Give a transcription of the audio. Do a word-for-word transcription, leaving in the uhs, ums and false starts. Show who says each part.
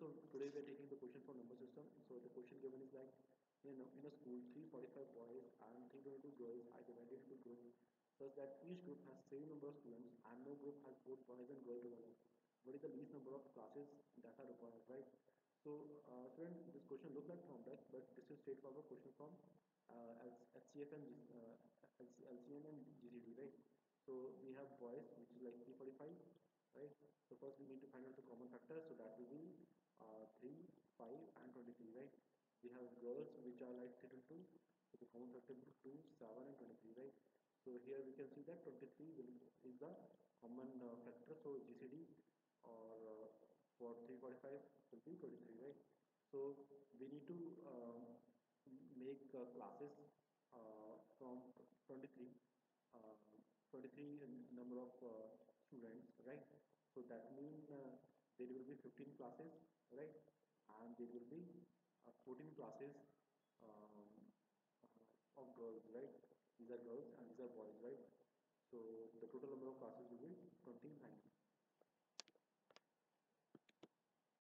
Speaker 1: so today we are taking the question from number system. So the question given is like, you know, in a school, three hundred forty-five boys and three hundred twenty-two girls are divided into groups such that each group has same number of students and no group has both boys and girls together. What is the least number of classes that are required, right? So, uh, friend, this question looks like complex, but this is straightforward question from uh, H C F and uh, L C M and G C D, right? So we have boys, which is like three hundred forty-five, right? So first we need to find out the common factors, so that will be uh, three, five, and twenty-three, right? We have girls, which are like three twenty-two, so the common factor will be two, seven, and twenty-three, right? So here we can see that twenty-three will, is the common uh, factor, so G C D or uh, for three hundred forty-five will be twenty-three, right? So we need to um, make uh, classes uh, from twenty-three, uh, twenty-three number of uh, students, right? So that means uh, there will be fifteen classes, right? And there will be uh, fourteen classes um, uh, of girls, right? These are girls and these are boys, right? So the total number of classes will be